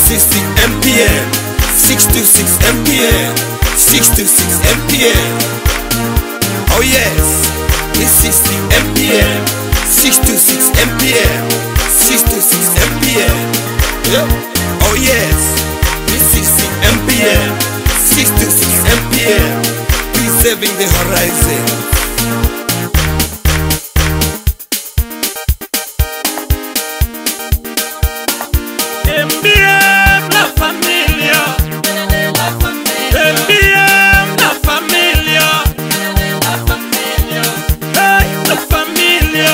626 MPM, 626 MPM, 626 MPM. Oh yes, this is the MPM, 626 MPM, 626 MPM. Yep. Oh yes, this is the MPM, 626 MPM, preserving the horizon. MPM, la familia. MPM, la familia. Hey, la familia.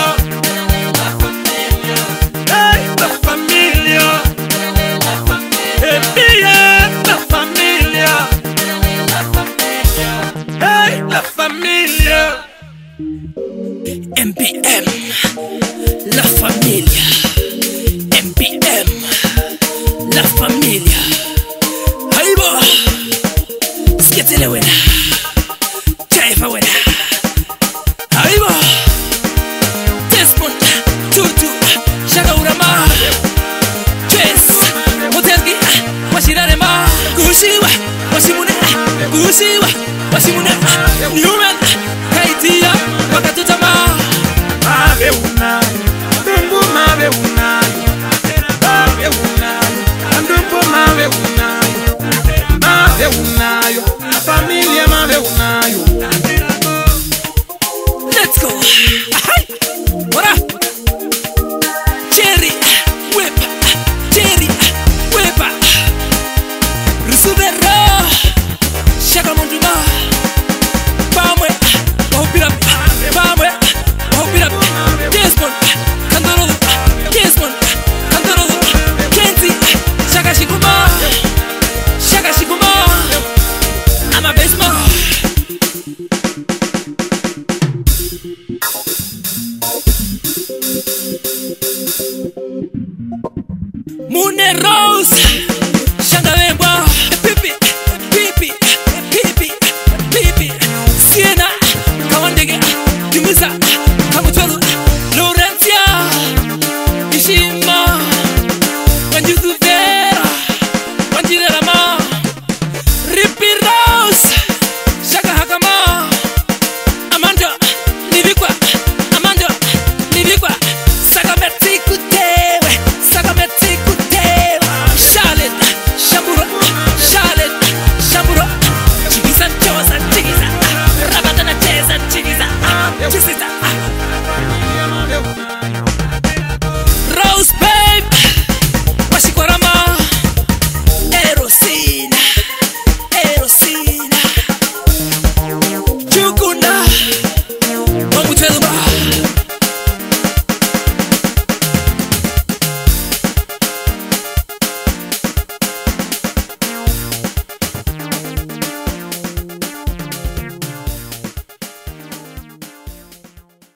Hey, la familia. MPM, la familia. Hey, la familia. MPM, la familia. MPM, la familia. Aibo, sietele wena, taifa wena. Aibo, Desmond, Tutu, Shaka Urama, Chess, Motelgi, Washirarema, Gushiwa, Washimune, Gushiwa, Washimune, Newman, Kaitia, Wakatutama. Mave una, Dumbu mave una. Mave unayo, la familia mave unayo. Let's go. What up? Cherry whip, cherry whip. Rusubero, Shaka Monduma. Bamwe, Hopira, Bamwe, Hopira. Desmond, Kandoro, Desmond, Kandoro, Kenzi, Shaka Shikuma, Shaka Shikuma. I'm a baseball.